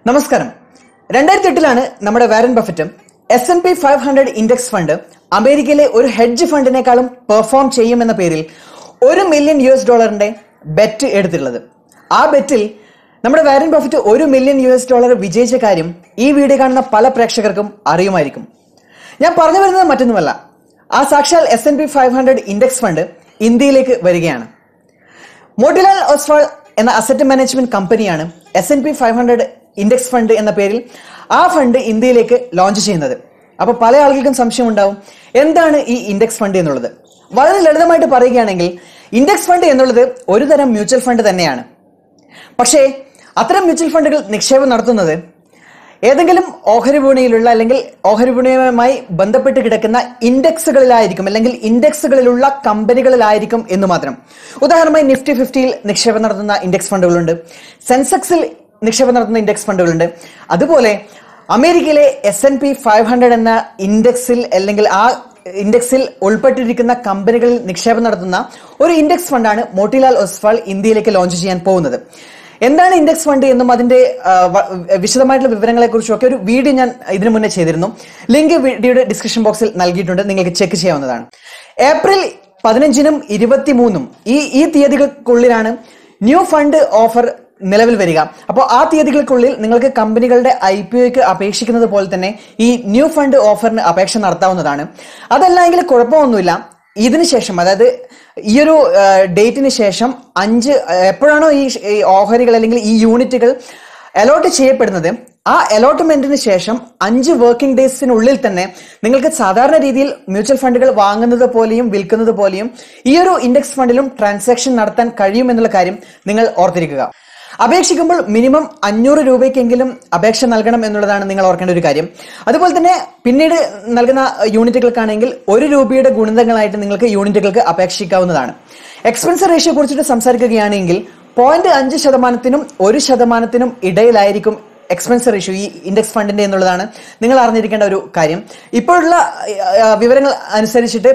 നമസ്കാരം. 2008 നമ്മുടെ Warren Buffett S&P 500 index fund അമേരിക്കയിലെ ഒരു ഹെഡ്ജ് ഫണ്ടിനേക്കാളും പെർഫോം ചെയ്യുമെന്ന പേരിൽ $1 മില്യൺ ബെറ്റ് എടുത്തിട്ടുള്ളത്. ആ ബെറ്റിൽ നമ്മുടെ വാരൻ ബഫറ്റ് $1 മില്യൺ വിജയിച്ച കാര്യം ഈ വീഡിയോ കാണുന്ന പല പ്രേക്ഷകർക്കും അറിയുമായിരിക്കും. ഞാൻ പറഞ്ഞു വരുന്നത് മറ്റൊന്നുമല്ല, ആ സാക്ഷാൽ S&P 500 ഇൻഡെക്സ് ഫണ്ട് ഇന്ത്യയിലേക്ക് വരികയാണ്. മോട്ടിലാൽ ഒസ്വാൾ എന്ന അസറ്റ് മാനേജ്മെന്റ് കമ്പനിയാണ് S&P 500 ഇൻഡെക്സ് ഫണ്ട് എന്ന പേരിൽ ആ ഫണ്ട് ഇന്ത്യയിലേക്ക് ലോഞ്ച് ചെയ്യുന്നത്. അപ്പോൾ പല ആളുകൾക്കും സംശയം ഉണ്ടാവും, എന്താണ് ഈ ഇൻഡെക്സ് ഫണ്ട് എന്നുള്ളത്. വളരെ ലളിതമായിട്ട് പറയുകയാണെങ്കിൽ ഇൻഡെക്സ് ഫണ്ട് എന്നുള്ളത് ഒരു തരം മ്യൂച്വൽ ഫണ്ട് തന്നെയാണ്. പക്ഷേ അത്തരം മ്യൂച്വൽ ഫണ്ടുകൾ നിക്ഷേപം നടത്തുന്നത് ഏതെങ്കിലും ഓഹരി വിപണിയിലുള്ള അല്ലെങ്കിൽ ഓഹരി വിപണിയുമായി ബന്ധപ്പെട്ട് കിടക്കുന്ന ഇൻഡെക്സുകളിലായിരിക്കും, അല്ലെങ്കിൽ ഇൻഡെക്സുകളിലുള്ള കമ്പനികളിലായിരിക്കും എന്ന് മാത്രം. ഉദാഹരണമായി നിഫ്റ്റി 50യിൽ നിക്ഷേപം നടത്തുന്ന ഇൻഡെക്സ് ഫണ്ടുകളുണ്ട്, സെൻസെക്സിൽ നിക്ഷേപം നടത്തുന്ന ഇൻഡെക്സ് ഫണ്ടുകളുണ്ട്. അതുപോലെ അമേരിക്കയിലെ S&P 500 എന്ന ഇൻഡെക്സിൽ അല്ലെങ്കിൽ ആ ഇൻഡെക്സിൽ ഉൾപ്പെട്ടിരിക്കുന്ന കമ്പനികളിൽ നിക്ഷേപം നടത്തുന്ന ഒരു ഇൻഡെക്സ് ഫണ്ടാണ് മോട്ടിലാൽ ഒസ്വാൾ ഇന്ത്യയിലേക്ക് ലോഞ്ച് ചെയ്യാൻ പോകുന്നത്. എന്താണ് ഇൻഡെക്സ് ഫണ്ട് എന്നും അതിന്റെ വിശദമായിട്ടുള്ള വിവരങ്ങളെ കുറിച്ചും ഒക്കെ ഒരു വീഡിയോ ഞാൻ ഇതിനു മുന്നേ ചെയ്തിരുന്നു. ലിങ്ക് വീഡിയോയുടെ ഡിസ്ക്രിപ്ഷൻ ബോക്സിൽ നൽകിയിട്ടുണ്ട്, നിങ്ങൾക്ക് ചെക്ക് ചെയ്യാവുന്നതാണ്. ഏപ്രിൽ 15-നും 23-നും ഈ തീയതികൾക്കുള്ളിലാണ് ന്യൂ ഫണ്ട് ഓഫർ നിലവിൽ വരിക. അപ്പോൾ ആ തീയതികൾക്കുള്ളിൽ നിങ്ങൾക്ക് കമ്പനികളുടെ IPOയ്ക്ക് അപേക്ഷിക്കുന്നത് പോലെ തന്നെ ഈ ന്യൂ ഫണ്ട് ഓഫറിന് അപേക്ഷ നടത്താവുന്നതാണ്. അതല്ല എങ്കിൽ കുഴപ്പമൊന്നുമില്ല. ഇതിന് ശേഷം, അതായത് ഈ ഒരു ഡേറ്റിന് ശേഷം എപ്പോഴാണോ ഈ ഓഹരികൾ അല്ലെങ്കിൽ ഈ യൂണിറ്റുകൾ അലോട്ട് ചെയ്യപ്പെടുന്നത്, ആ അലോട്ട്മെന്റിന് ശേഷം 5 വർക്കിംഗ് ഡേയ്സിനുള്ളിൽ തന്നെ നിങ്ങൾക്ക് സാധാരണ രീതിയിൽ മ്യൂച്വൽ ഫണ്ടുകൾ വാങ്ങുന്നത് പോലെയും വിൽക്കുന്നത് പോലെയും ഈ ഒരു ഇൻഡെക്സ് ഫണ്ടിലും ട്രാൻസാക്ഷൻ നടത്താൻ കഴിയും എന്നുള്ള കാര്യം നിങ്ങൾ ഓർത്തിരിക്കുക. അപേക്ഷിക്കുമ്പോൾ മിനിമം 500 രൂപയ്ക്കെങ്കിലും അപേക്ഷ നൽകണം എന്നുള്ളതാണ് നിങ്ങൾ ഓർക്കേണ്ട ഒരു കാര്യം. അതുപോലെ തന്നെ പിന്നീട് നൽകുന്ന യൂണിറ്റുകൾക്കാണെങ്കിൽ ₹1 ഗുണിതങ്ങളായിട്ട് നിങ്ങൾക്ക് യൂണിറ്റുകൾക്ക് അപേക്ഷിക്കാവുന്നതാണ്. എക്സ്പെൻസ് റേഷ്യോ കുറിച്ചിട്ട് സംസാരിക്കുകയാണെങ്കിൽ 0.5%-നും 1%-നും ഇടയിലായിരിക്കും എക്സ്പെൻസ് റേഷ്യോ ഈ ഇൻഡെക്സ് ഫണ്ടിന്റെ എന്നുള്ളതാണ് നിങ്ങൾ അറിഞ്ഞിരിക്കേണ്ട ഒരു കാര്യം. ഇപ്പോഴുള്ള വിവരങ്ങൾ അനുസരിച്ചിട്ട്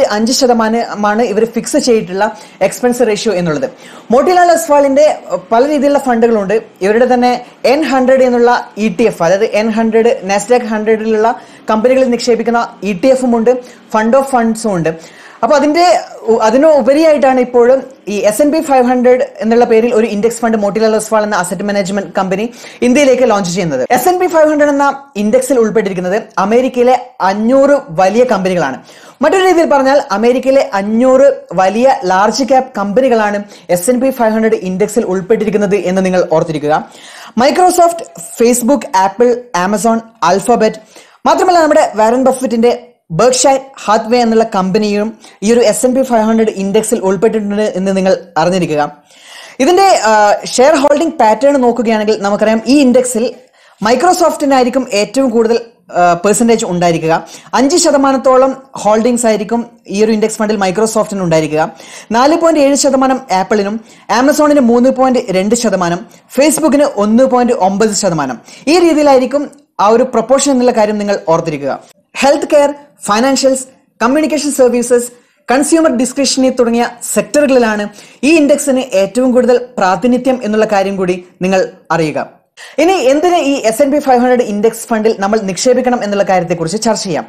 0.5% ഇവർ ഫിക്സ് ചെയ്തിട്ടുള്ള എക്സ്പെൻസ് റേഷ്യോ എന്നുള്ളത്. മോട്ടിലാൽ ഒസ്വാളിന്റെ പല രീതിയിലുള്ള ഫണ്ടുകളുണ്ട്. ഇവരുടെ തന്നെ N100 എന്നുള്ള ETF, അതായത് N100 നാസ്ഡാക്ക് 100ലുള്ള കമ്പനികളിൽ നിക്ഷേപിക്കുന്ന ETF-ഉം ഉണ്ട്, ഫണ്ട് ഓഫ് ഫണ്ട്സും ഉണ്ട്. അപ്പൊ അതിന് ഉപരിയായിട്ടാണ് ഇപ്പോഴും ഈ S&P 500 എന്നുള്ള പേരിൽ ഒരു ഇൻഡെക്സ് ഫണ്ട് മോട്ടിലാൽ ഒസ്വാൾ എന്ന അസറ്റ് മാനേജ്മെന്റ് കമ്പനി ഇന്ത്യയിലേക്ക് ലോഞ്ച് ചെയ്യുന്നത്. S&P 500 എന്ന ഇൻഡെക്സിൽ ഉൾപ്പെട്ടിരിക്കുന്നത് അമേരിക്കയിലെ 500 വലിയ കമ്പനികളാണ്. മറ്റൊരു രീതിയിൽ പറഞ്ഞാൽ അമേരിക്കയിലെ 500 വലിയ ലാർജ് ക്യാപ് കമ്പനികളാണ് S&P 500 ഇൻഡെക്സിൽ ഉൾപ്പെട്ടിരിക്കുന്നത് എന്ന് നിങ്ങൾ ഓർത്തിരിക്കുക. Microsoft, Facebook, Apple, Amazon, Alphabet, മാത്രമല്ല നമ്മുടെ വാരൻ ബഫറ്റിന്റെ ബർക്ക്ഷയർ ഹാത്വേ എന്നുള്ള കമ്പനിയും ഈ ഒരു S&P 500 ഇൻഡെക്സിൽ ഉൾപ്പെട്ടിട്ടുണ്ട് എന്ന് നിങ്ങൾ അറിഞ്ഞിരിക്കുക. ഇതിന്റെ ഷെയർ ഹോൾഡിംഗ് പാറ്റേൺ നോക്കുകയാണെങ്കിൽ നമുക്കറിയാം, ഈ ഇൻഡെക്സിൽ മൈക്രോസോഫ്റ്റിനായിരിക്കും ഏറ്റവും കൂടുതൽ പെർസെൻറ്റേജ് ഉണ്ടായിരിക്കുക. 5% ഹോൾഡിംഗ്സ് ആയിരിക്കും ഈ ഒരു ഇൻഡെക്സ് ഫണ്ടിൽ മൈക്രോസോഫ്റ്റിന് ഉണ്ടായിരിക്കുക. 4.7% ആപ്പിളിനും, ആമസോണിന് 3.2%, ഫേസ്ബുക്കിന് 1.9%. ഈ രീതിയിലായിരിക്കും ആ ഒരു പ്രൊപ്പോർഷൻ എന്നുള്ള കാര്യം നിങ്ങൾ ഓർത്തിരിക്കുക. Health care, financials, communication services, consumer discretionary തുടങ്ങിയ സെക്ടറുകളിലാണ് ഈ ഇൻഡെക്സിന് ഏറ്റവും കൂടുതൽ പ്രാതിനിധ്യം എന്നുള്ള കാര്യം കൂടി നിങ്ങൾ അറിയുക. ഇനി എന്തിന് ഈ S&P 500 ഇൻഡെക്സ് ഫണ്ടിൽ നമ്മൾ നിക്ഷേപിക്കണം എന്നുള്ള കാര്യത്തെക്കുറിച്ച് ചർച്ച ചെയ്യാം.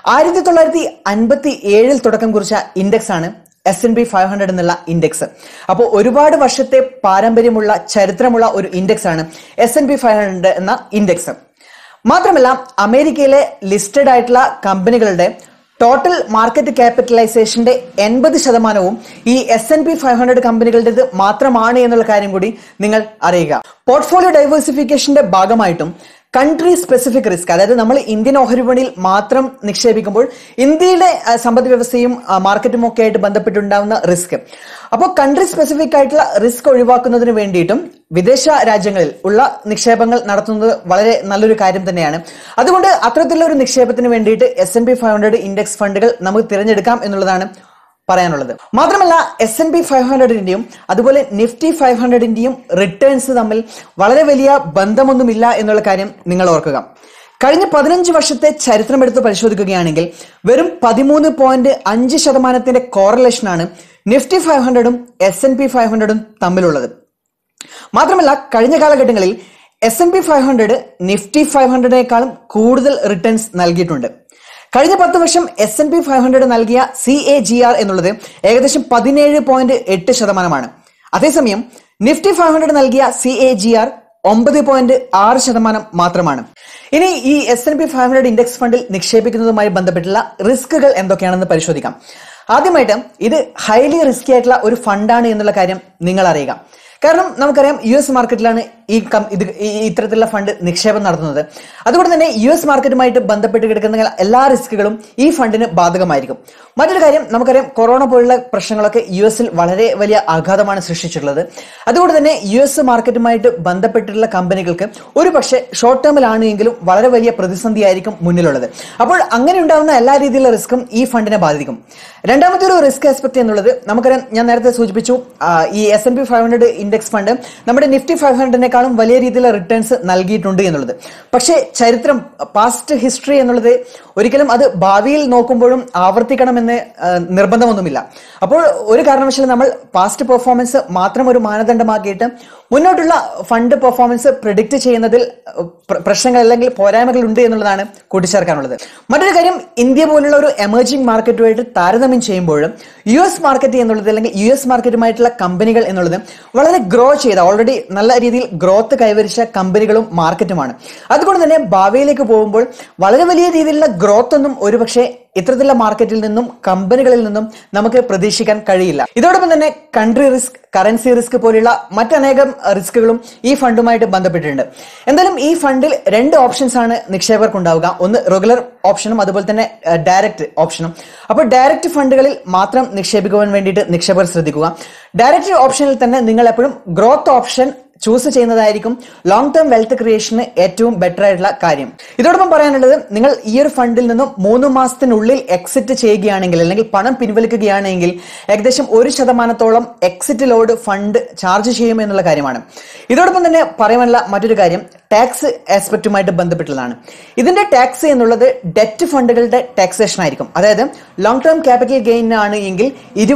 1957 തുടക്കം കുറിച്ച ഇൻഡെക്സ് ആണ് S&P 500 എന്നുള്ള ഇൻഡെക്സ്. അപ്പോൾ ഒരുപാട് വർഷത്തെ പാരമ്പര്യമുള്ള ചരിത്രമുള്ള ഒരു ഇൻഡെക്സ് ആണ് S&P 500 എന്ന ഇൻഡെക്സ്. മാത്രമല്ല അമേരിക്കയിലെ ലിസ്റ്റഡ് ആയിട്ടുള്ള കമ്പനികളുടെ ടോട്ടൽ മാർക്കറ്റ് ക്യാപിറ്റലൈസേഷന്റെ 80%വും ഈ S&P 500 കമ്പനികളുടേത് മാത്രമാണ് എന്നുള്ള കാര്യം കൂടി നിങ്ങൾ അറിയുക. പോർട്ട്ഫോളിയോ ഡൈവേഴ്സിഫിക്കേഷന്റെ ഭാഗമായിട്ടും കൺട്രി സ്പെസിഫിക് റിസ്ക്, അതായത് നമ്മൾ ഇന്ത്യൻ ഓഹരി വിപണിയിൽ മാത്രം നിക്ഷേപിക്കുമ്പോൾ ഇന്ത്യയുടെ സമ്പദ് വ്യവസ്ഥയും മാർക്കറ്റും ഒക്കെ ആയിട്ട് ബന്ധപ്പെട്ടുണ്ടാവുന്ന റിസ്ക്, അപ്പോൾ കൺട്രി സ്പെസിഫിക് ആയിട്ടുള്ള റിസ്ക് ഒഴിവാക്കുന്നതിന് വേണ്ടിയിട്ടും വിദേശ രാജ്യങ്ങളിൽ ഉള്ള നിക്ഷേപങ്ങൾ നടത്തുന്നത് വളരെ നല്ലൊരു കാര്യം തന്നെയാണ്. അതുകൊണ്ട് അത്തരത്തിലുള്ള ഒരു നിക്ഷേപത്തിന് വേണ്ടിയിട്ട് S&P 500 ഇൻഡെക്സ് ഫണ്ടുകൾ നമുക്ക് തിരഞ്ഞെടുക്കാം എന്നുള്ളതാണ് പറയാനുള്ളത്. മാത്രമല്ല S&P 500ന്റെയും അതുപോലെ നിഫ്റ്റി 500ന്റെയും റിട്ടേൺസ് തമ്മിൽ വളരെ വലിയ ബന്ധമൊന്നുമില്ല എന്നുള്ള കാര്യം നിങ്ങൾ ഓർക്കുക. കഴിഞ്ഞ 15 വർഷത്തെ ചരിത്രം എടുത്ത് പരിശോധിക്കുകയാണെങ്കിൽ വെറും 13.5% കോറിലേഷനാണ് നിഫ്റ്റി 500ഉം S&P 500ഉം തമ്മിലുള്ളത്. മാത്രമല്ല കഴിഞ്ഞ കാലഘട്ടങ്ങളിൽ S&P 500 നിഫ്റ്റി 500നേക്കാളും കൂടുതൽ റിട്ടേൺസ് നൽകിയിട്ടുണ്ട്. കഴിഞ്ഞ 10 വർഷം S&P 500 നൽകിയ CAGR എന്നുള്ളത് ഏകദേശം 17.8%. അതേസമയം നിഫ്റ്റി 500 നൽകിയ CAGR 9.6% മാത്രമാണ്. ഇനി ഈ S&P 500 ഇൻഡെക്സ് ഫണ്ടിൽ നിക്ഷേപിക്കുന്നതുമായി ബന്ധപ്പെട്ടുള്ള റിസ്കുകൾ എന്തൊക്കെയാണെന്ന് പരിശോധിക്കാം. ആദ്യമായിട്ട് ഇത് ഹൈലി റിസ്കി ആയിട്ടുള്ള ഒരു ഫണ്ടാണ് എന്നുള്ള കാര്യം നിങ്ങൾ അറിയുക. കാരണം നമുക്കറിയാം US മാർക്കറ്റിലാണ് ഇത്തരത്തിലുള്ള ഫണ്ട് നിക്ഷേപം നടത്തുന്നത്. അതുകൊണ്ട് തന്നെ US മാർക്കറ്റുമായിട്ട് ബന്ധപ്പെട്ട് കിടക്കുന്ന എല്ലാ റിസ്കുകളും ഈ ഫണ്ടിന് ബാധകമായിരിക്കും. മറ്റൊരു കാര്യം, നമുക്കറിയാം കൊറോണ പോലുള്ള പ്രശ്നങ്ങളൊക്കെ US വളരെ വലിയ ആഘാതമാണ് സൃഷ്ടിച്ചിട്ടുള്ളത്. അതുകൊണ്ട് തന്നെ US മാർക്കറ്റുമായിട്ട് ബന്ധപ്പെട്ടിട്ടുള്ള കമ്പനികൾക്ക് ഒരു പക്ഷേ ഷോർട്ട് ടേമിലാണ് എങ്കിലും വളരെ വലിയ പ്രതിസന്ധിയായിരിക്കും മുന്നിലുള്ളത്. അപ്പോൾ അങ്ങനെ ഉണ്ടാകുന്ന എല്ലാ രീതിയിലുള്ള റിസ്ക്കും ഈ ഫണ്ടിനെ ബാധിക്കും. രണ്ടാമത്തെ ഒരു റിസ്ക് ആസ്പെക്ട് എന്നുള്ളത് നമുക്കറിയാം, ഞാൻ നേരത്തെ സൂചിപ്പിച്ചു, ഈ S&P 500 ഇൻഡെക്സ് ഫണ്ട് നമ്മുടെ നിഫ്റ്റി 500നേക്കാളും വലിയ രീതിയിലുള്ള റിട്ടേൺസ് നൽകിയിട്ടുണ്ട് എന്നുള്ളത്. പക്ഷേ ചരിത്രം, പാസ്റ്റ് ഹിസ്റ്ററി എന്നുള്ളത് ഒരിക്കലും അത് ഭാവിയിൽ നോക്കുമ്പോഴും ആവർത്തിക്കണമെന്ന് നിർബന്ധമൊന്നുമില്ല. അപ്പോൾ ഒരു കാരണവശാലും നമ്മൾ പാസ്റ്റ് പെർഫോമൻസ് മാത്രം ഒരു മാനദണ്ഡമാക്കിയിട്ട് മുന്നോട്ടുള്ള ഫണ്ട് പെർഫോമൻസ് പ്രിഡിക്റ്റ് ചെയ്യുന്നതിൽ പ്രശ്നങ്ങൾ അല്ലെങ്കിൽ പോരായ്മകൾ ഉണ്ട് എന്നുള്ളതാണ് കൂട്ടിച്ചേർക്കാനുള്ളത്. മറ്റൊരു കാര്യം, ഇന്ത്യ പോലുള്ള ഒരു എമർജിംഗ് മാർക്കറ്റുമായിട്ട് താരതമ്യം ചെയ്യുമ്പോഴും US മാർക്കറ്റ് എന്നുള്ളത് അല്ലെങ്കിൽ US മാർക്കറ്റുമായിട്ടുള്ള കമ്പനികൾ എന്നുള്ളത് വളരെ ഗ്രോ ചെയ്ത, ഓൾറെഡി നല്ല രീതിയിൽ ഗ്രോത്ത് കൈവരിച്ച കമ്പനികളും മാർക്കറ്റുമാണ്. അതുകൊണ്ട് തന്നെ ഭാവിയിലേക്ക് പോകുമ്പോൾ വളരെ വലിയ രീതിയിലുള്ള ഗ്രോത്ത് ഒന്നും ഒരുപക്ഷെ ഇത്തരത്തിലുള്ള മാർക്കറ്റിൽ നിന്നും കമ്പനികളിൽ നിന്നും നമുക്ക് പ്രതീക്ഷിക്കാൻ കഴിയില്ല. ഇതോടൊപ്പം തന്നെ കൺട്രി റിസ്ക്, കറൻസി റിസ്ക് പോലെയുള്ള മറ്റനേകം റിസ്കുകളും ഈ ഫണ്ടുമായിട്ട് ബന്ധപ്പെട്ടിട്ടുണ്ട്. എന്തായാലും ഈ ഫണ്ടിൽ 2 ഓപ്ഷൻസ് ആണ് നിക്ഷേപകർക്ക് ഉണ്ടാവുക. ഒന്ന് റെഗുലർ ഓപ്ഷനും അതുപോലെ തന്നെ ഡയറക്റ്റ് ഓപ്ഷനും. അപ്പോൾ ഡയറക്റ്റ് ഫണ്ടുകളിൽ മാത്രം നിക്ഷേപിക്കുവാൻ വേണ്ടിയിട്ട് നിക്ഷേപകർ ശ്രദ്ധിക്കുക. ഡയറക്റ്റ് ഓപ്ഷനിൽ തന്നെ നിങ്ങൾ എപ്പോഴും ഗ്രോത്ത് ഓപ്ഷൻ ചൂസ് ചെയ്യുന്നതായിരിക്കും ലോങ് ടേം വെൽത്ത് ക്രിയേഷന് ഏറ്റവും ബെറ്റർ ആയിട്ടുള്ള കാര്യം. ഇതോടൊപ്പം പറയാനുള്ളത്, നിങ്ങൾ ഈ ഒരു ഫണ്ടിൽ നിന്നും 3 മാസത്തിനുള്ളിൽ എക്സിറ്റ് ചെയ്യുകയാണെങ്കിൽ അല്ലെങ്കിൽ പണം പിൻവലിക്കുകയാണെങ്കിൽ ഏകദേശം 1% എക്സിറ്റ് ലോഡ് ഫണ്ട് ചാർജ് ചെയ്യും എന്നുള്ള കാര്യമാണ്. ഇതോടൊപ്പം തന്നെ പറയാനുള്ള മറ്റൊരു കാര്യം ടാക്സ് ആസ്പെക്റ്റുമായിട്ട് ബന്ധപ്പെട്ടുള്ളതാണ്. ഇതിന്റെ ടാക്സ് എന്നുള്ളത് ഡെറ്റ് ഫണ്ടുകളുടെ ടാക്സേഷൻ ആയിരിക്കും. അതായത് ലോങ് ടേം ക്യാപിറ്റൽ ഗെയിൻ ആണ് എങ്കിൽ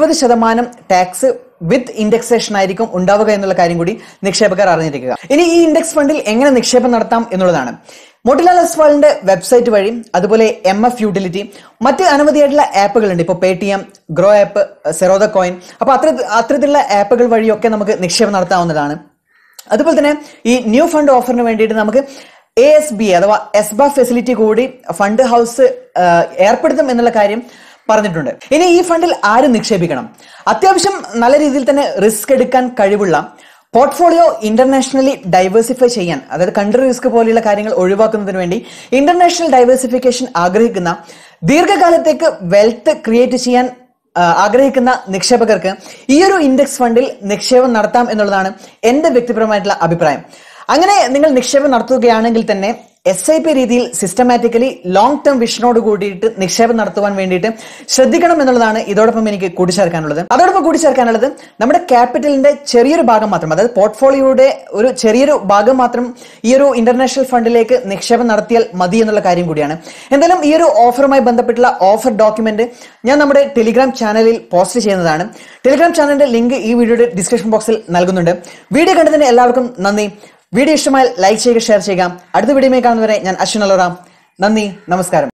20% ടാക്സ് വിത്ത് ഇൻഡെക്സേഷൻ ആയിരിക്കും ഉണ്ടാവുക എന്നുള്ള കാര്യം കൂടി നിക്ഷേപകർ അറിഞ്ഞിരിക്കുക. ഇനി ഈ ഇൻഡെക്സ് ഫണ്ടിൽ എങ്ങനെ നിക്ഷേപം നടത്താം എന്നുള്ളതാണ്. മോട്ടിലാൽ ഒസ്വാളിന്റെ വെബ്സൈറ്റ് വഴി, അതുപോലെ MF യൂട്ടിലിറ്റി, മറ്റ് അനവധിയായിട്ടുള്ള ആപ്പുകളുണ്ട്. ഇപ്പോൾ Paytm, Groww app, Zerodha Coin. അപ്പോൾ അത്തരത്തിലുള്ള ആപ്പുകൾ വഴിയൊക്കെ നമുക്ക് നിക്ഷേപം നടത്താവുന്നതാണ്. അതുപോലെ തന്നെ ഈ ന്യൂ ഫണ്ട് ഓഫറിന് വേണ്ടിയിട്ട് നമുക്ക് ASB അഥവാ എസ്ബ ഫെസിലിറ്റി കൂടി ഫണ്ട് ഹൗസ് ഏർപ്പെടുത്തും എന്നുള്ള കാര്യം പറഞ്ഞിട്ടുണ്ട്. ഇനി ഈ ഫണ്ടിൽ ആര് നിക്ഷേപിക്കണം? അത്യാവശ്യം നല്ല രീതിയിൽ തന്നെ റിസ്ക് എടുക്കാൻ കഴിവുള്ള, പോർട്ട്ഫോളിയോ ഇന്റർനാഷണലി ഡൈവേഴ്സിഫൈ ചെയ്യാൻ, അതായത് കൺട്രി റിസ്ക് പോലെയുള്ള കാര്യങ്ങൾ ഒഴിവാക്കുന്നതിന് വേണ്ടി ഇന്റർനാഷണൽ ഡൈവേഴ്സിഫിക്കേഷൻ ആഗ്രഹിക്കുന്ന, ദീർഘകാലത്തേക്ക് വെൽത്ത് ക്രിയേറ്റ് ചെയ്യാൻ ആഗ്രഹിക്കുന്ന നിക്ഷേപകർക്ക് ഈ ഒരു ഇൻഡെക്സ് ഫണ്ടിൽ നിക്ഷേപം നടത്താം എന്നുള്ളതാണ് എന്റെ വ്യക്തിപരമായിട്ടുള്ള അഭിപ്രായം. അങ്ങനെ നിങ്ങൾ നിക്ഷേപം നടത്തുകയാണെങ്കിൽ തന്നെ SIP രീതിയിൽ സിസ്റ്റമാറ്റിക്കലി ലോങ് ടേം വിഷനോട് കൂടിയിട്ട് നിക്ഷേപം നടത്തുവാൻ വേണ്ടിയിട്ട് ശ്രദ്ധിക്കണം എന്നുള്ളതാണ് ഇതോടൊപ്പം എനിക്ക് കൂട്ടിച്ചേർക്കാനുള്ളത്. അതോടൊപ്പം കൂട്ടിച്ചേർക്കാനുള്ളത്, നമ്മുടെ ക്യാപിറ്റലിന്റെ ചെറിയൊരു ഭാഗം മാത്രം, അതായത് പോർട്ട്ഫോളിയോയുടെ ഒരു ചെറിയൊരു ഭാഗം മാത്രം ഈ ഒരു ഇന്റർനാഷണൽ ഫണ്ടിലേക്ക് നിക്ഷേപം നടത്തിയാൽ മതി എന്നുള്ള കാര്യം കൂടിയാണ്. എന്തായാലും ഈ ഒരു ഓഫറുമായി ബന്ധപ്പെട്ടുള്ള ഓഫർ ഡോക്യുമെന്റ് ഞാൻ നമ്മുടെ ടെലിഗ്രാം ചാനലിൽ പോസ്റ്റ് ചെയ്യുന്നതാണ്. ടെലിഗ്രാം ചാനലിന്റെ ലിങ്ക് ഈ വീഡിയോയുടെ ഡിസ്ക്രിപ്ഷൻ ബോക്സിൽ നൽകുന്നുണ്ട്. വീഡിയോ കണ്ടതിന് എല്ലാവർക്കും നന്ദി. വീഡിയോ ഇഷ്ടമായാൽ ലൈക്ക് ചെയ്യുക, ഷെയർ ചെയ്യുക. അടുത്ത വീഡിയോയിൽ കാണുന്നവരെ ഞാൻ അശ്വിൻ അലോറ. നന്ദി, നമസ്കാരം.